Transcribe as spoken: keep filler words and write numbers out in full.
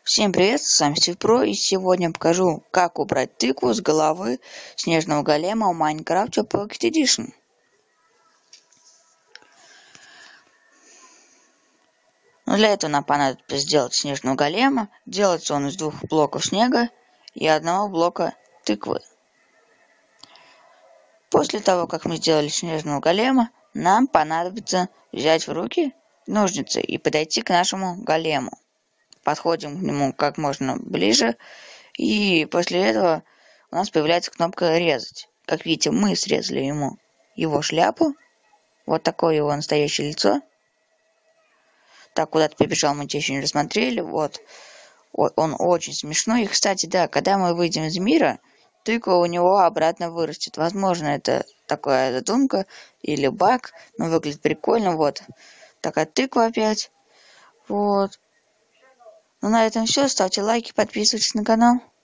Всем привет, с вами Стив Про, и сегодня покажу, как убрать тыкву с головы снежного голема в Minecraft Pocket Edition. Но для этого нам понадобится сделать снежного голема. Делается он из двух блоков снега и одного блока тыквы. После того, как мы сделали снежного голема, нам понадобится взять в руки ножницы и подойти к нашему голему. Подходим к нему как можно ближе, и после этого у нас появляется кнопка «Резать». Как видите, мы срезали ему его шляпу. Вот такое его настоящее лицо. Так, куда-то побежал, мы тебя еще не рассмотрели. Вот. Он очень смешной. И, кстати, да, когда мы выйдем из мира, тыква у него обратно вырастет. Возможно, это такая задумка или баг, но выглядит прикольно. Вот. Такая тыква опять. Вот. Ну, на этом все. Ставьте лайки, подписывайтесь на канал.